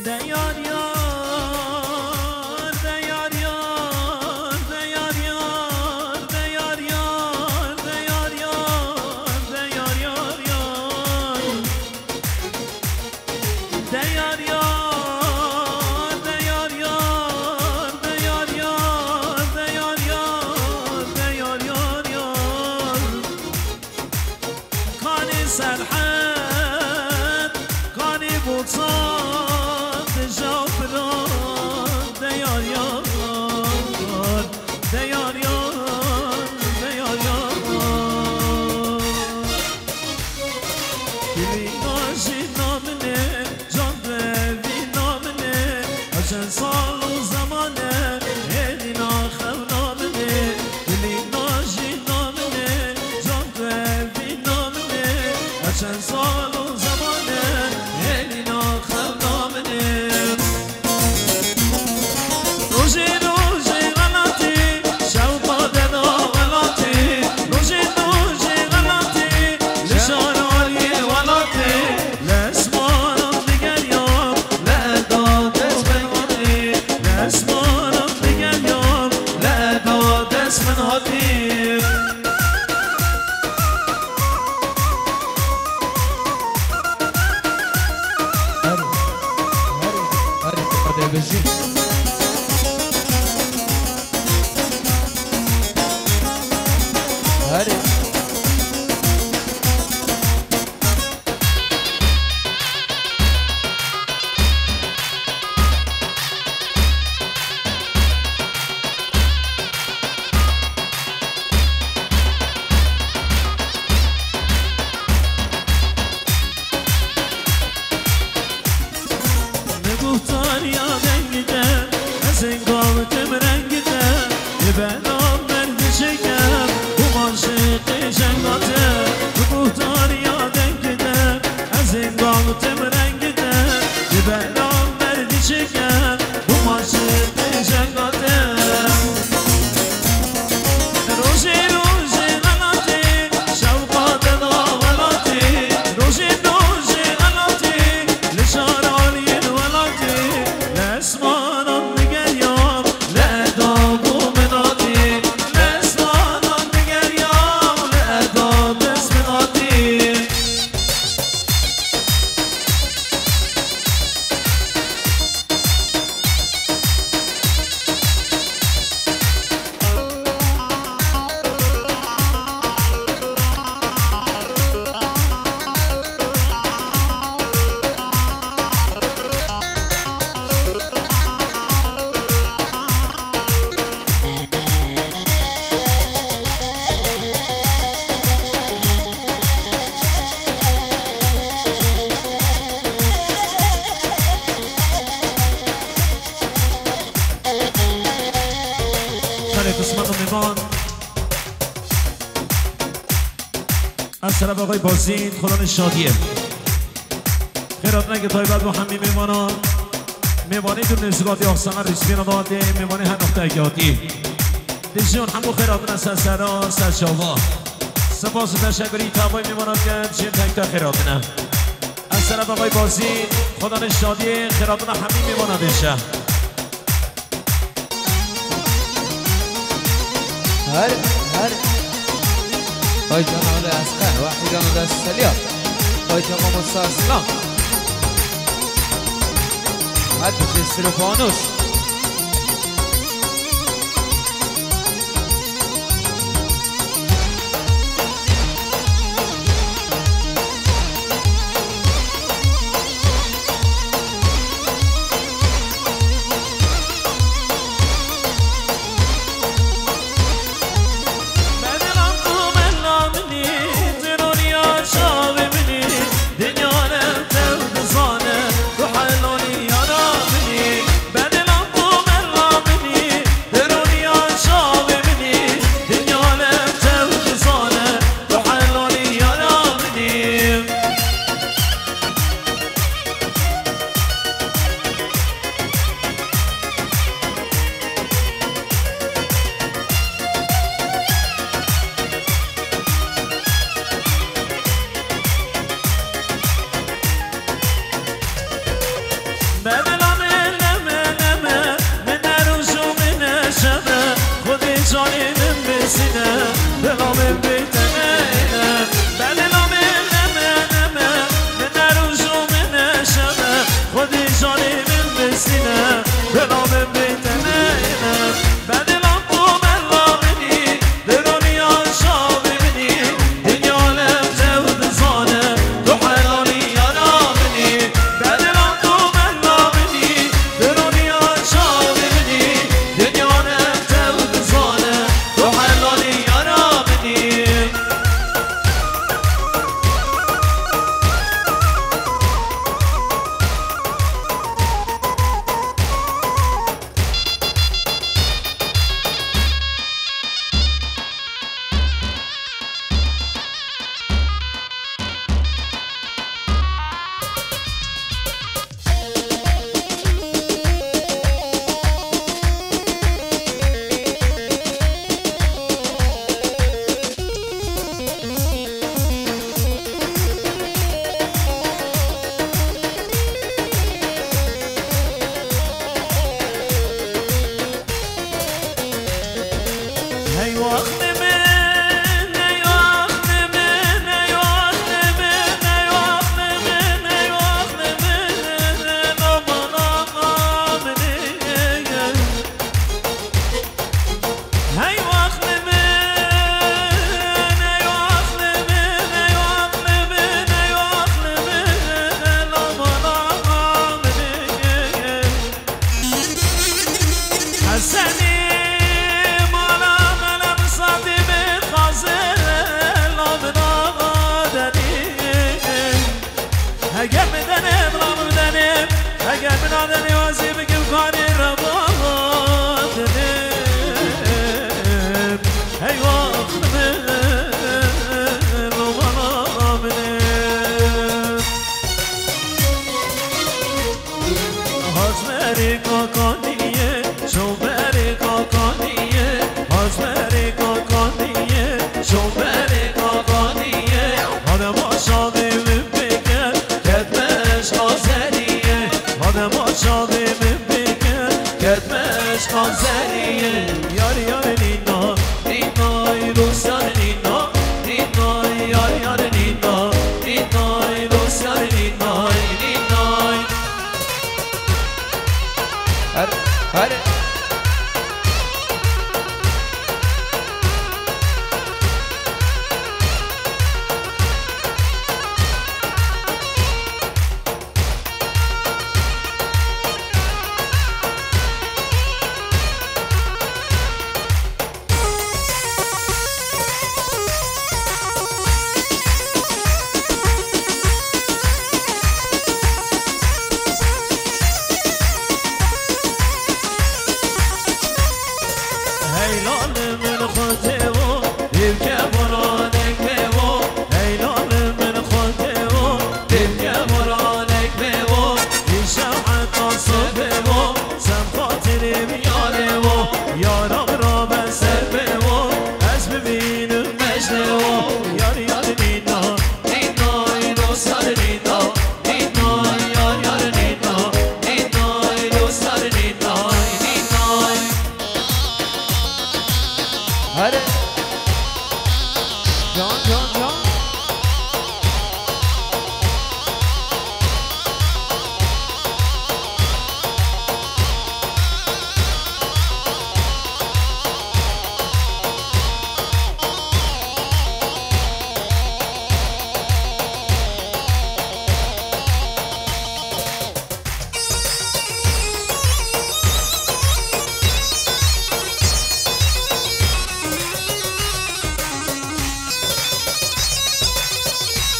از طرف آقای بازید خدا شادیه خیرات نگه تایبت با همی میمانان میمانی دون نزگاتی آخسانه رسمین داده میمانی هر نقطه اگیاتی دیشون همو خیراتون از سرسرا سرشاوا سپاس و تشکری تابای میمانان که چین تک تا خیراتونه از طرف آقای بازید خدا شادیه خیراتون همی میمانان دیشه هر آی جان آل اسقر وحی جان آل سلیات آی تمام اسلام حد بخیستر و فانوش بدل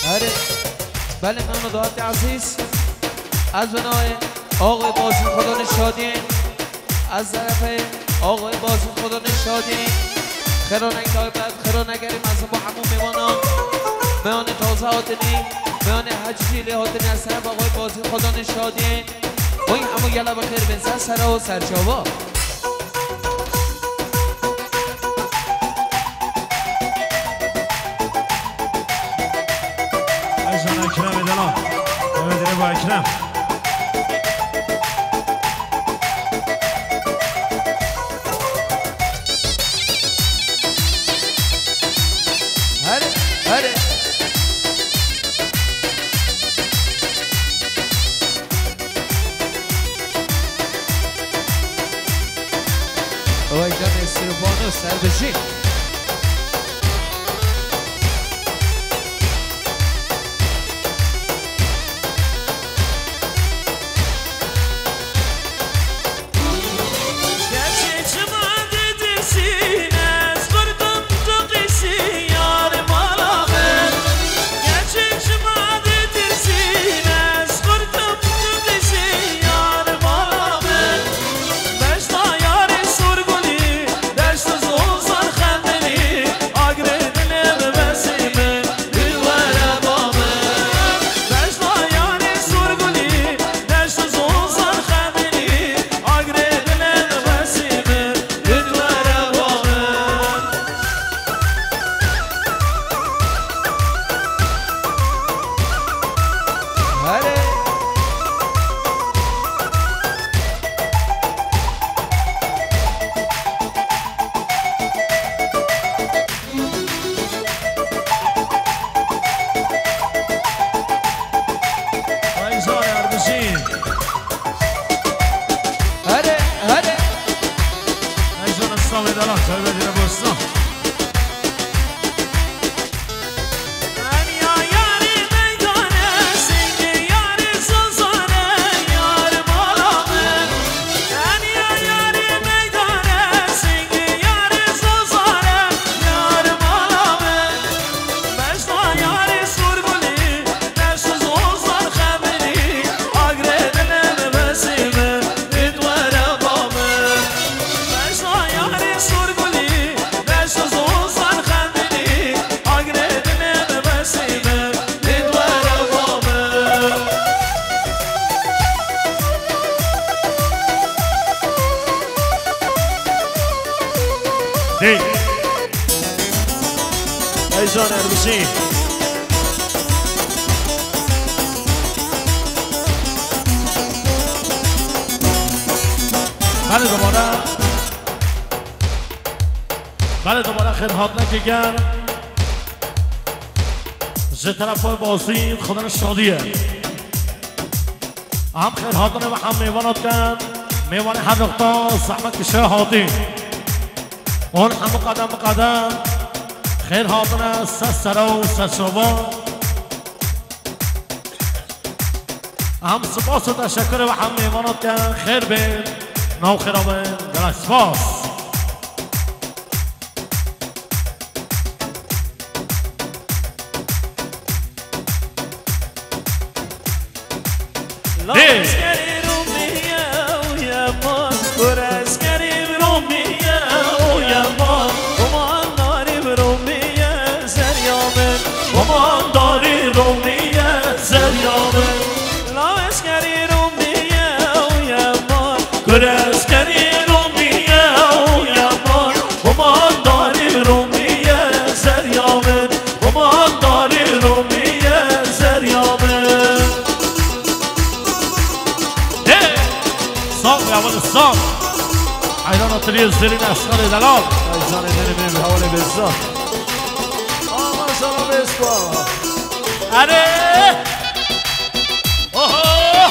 آره بله من دعات عزیز از بنای آقای بازی خدا نشادی از طرف آقای بازی خدا نشادی خیرانک دایبت خیرانگریم از با همون میمانم میان تازه هاتنی میان حجیلی هاتنی از طرف آقای بازی خدا نشادی با این همون گله بخیر بنسه سره و سرچاوا ایشان اکرم دلان ببینه با اکرم آقای جان استروفانو سر بشین ایشان اربشی بله دوباره خیرهات نکگر ز طرف بازی خدا شادیه هم خیرهاتانه و هم میوانات کن میوان هر نقطه زحمت کشه هاتی اون هم قدم قدم خیر هاتونه سسره و سسوبا هم سپاس و تشکر و هم میمانات که خیر بین نو خیرابه در سپاس ایران آتلیه زرین اسخر دلال ایزان دلی به حوال بزا آمان شما بسکا اره اوه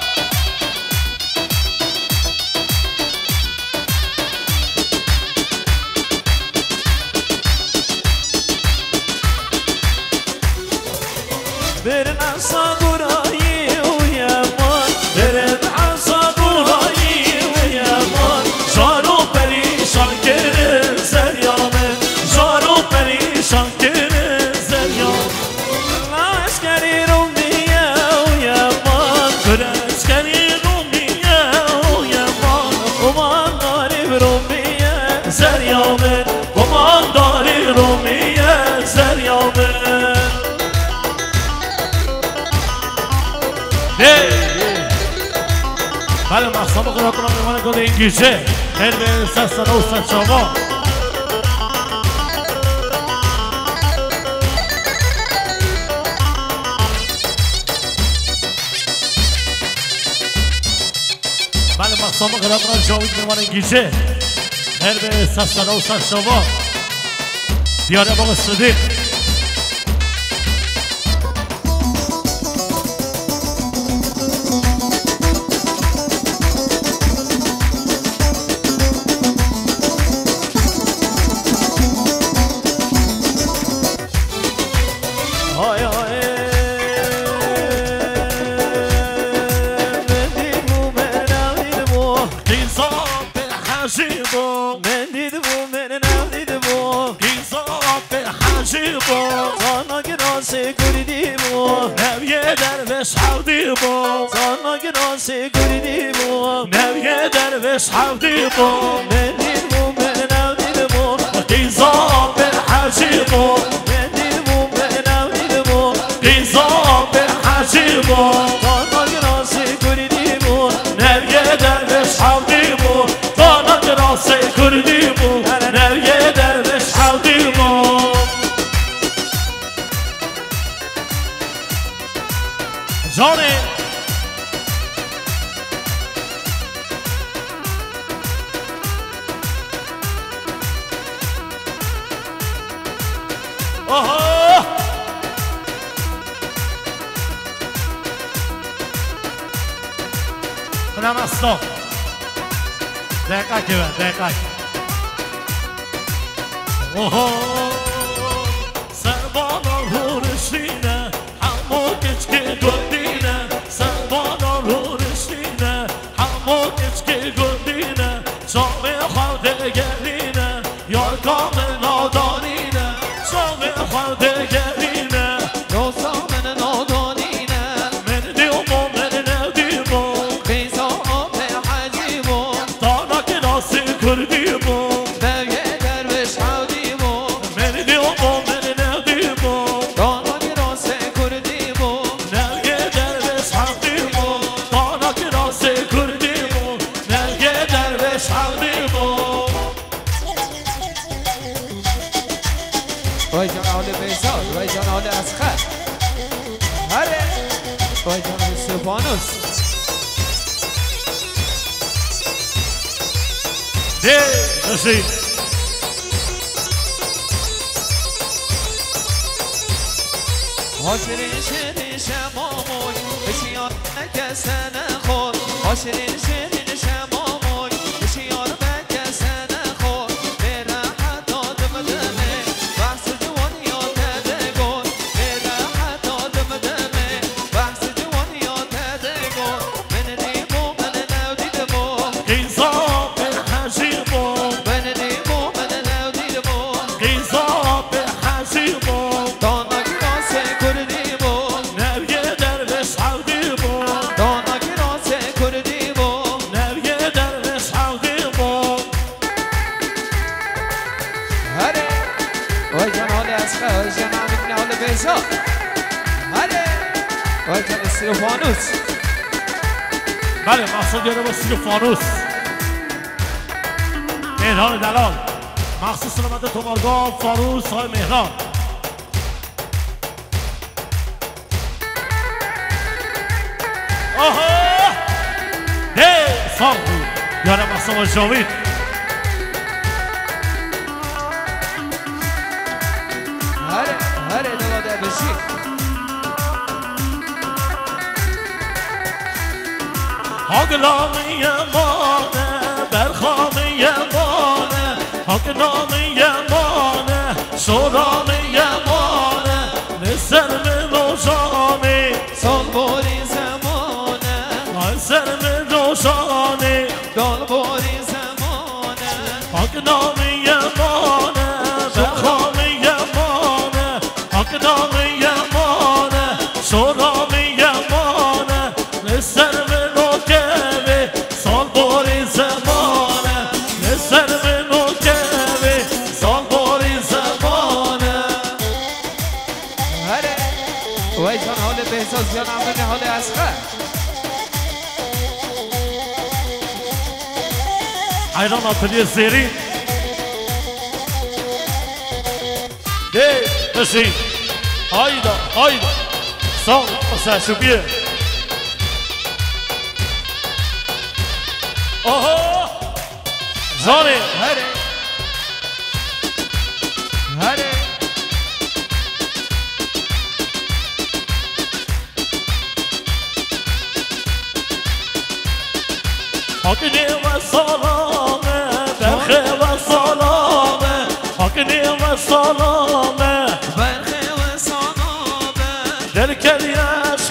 برن اصا گرایی و یمان برن اصا گرایی و یمان زارو پریشان کرده زریامه زارو پریشان کرده زریامه بله مقصاب قرآن میمانه کنه این گیشه خیلی به سستانه و سچاوا بله مقصاب قرآن جاوید میمانه این گیشه خیلی به سستانه و سچاوا دیاره باق صدیق حبيبو من المؤمن أوليبو قيزام بالحجيبو من المؤمن أوليبو قيزام بالحجيبو طانق راسي كرديبو نبي دربش حبيبو طانق راسي كرديبو نبي دربش حبيبو جاني منم اصلا دقیقه که بر دقیقه اوه سربانا رو رشینه همو کچ که گردینه سربانا رو رشینه همو کچ که گردینه جامعه خورده گرینه یار کامل نادانینه جامعه خورده گرینه روزامن نادانینه من دیومو من ندیمو قیزا آب حجیمو دانا کلاسی کردیمو بگه دروش حودیمو من دیومو من ندیمو دانا کلاسی کردیمو نگه دروش حودیمو دانا کلاسی کردیمو نگه دروش حودیمو وای جان حال بیزاد وای جان حال اسخر هره وای جان سپانوس ده نشید حاشرین شیرین شماموی بشیار نکسن خود حاشرین شیرین شماموی بشیار نکسن خود بره حتی دمدمه بحث جوانی ها تدگون بره حتی دمدمه بحث جوانی ها تدگون من دیمو من نودیدمو قیزا به حجیمو من دیمو من نودیدمو قیزا به حجیمو دانا گراسه کردیمو نبیه دروش حودیمو دانا گراسه کردیمو نبیه دروش حودیمو هره وای جان حال اسخه وای جان عمید حال بیزا هره وای جان استیفانوس بله مقصود یاره با استیفانوس مهران دلال مخصوص سلامت تومارگاه فاروس های مهران آها ده سال بود یاره مقصود جاوید هره دلاده بشی هاگلامی مانه برخامی مانه هاگلامی مانه شورامی مانه نسر من روشانی سالباری زمانه نسر من روشانی دالباری زمانه هاگلامی مانه برخامی مانه هاگلامی مانه شورامی مانه نسر وای جان حال بهزاد جان عمید حال اسخر حیران آتلیه زیری ده بشین آیدا آیدا سال سرشوبیه آها زانه هره هره حقني وسلامة برخي وسلامة حقني وسلامة برخي وسلامة درك الياس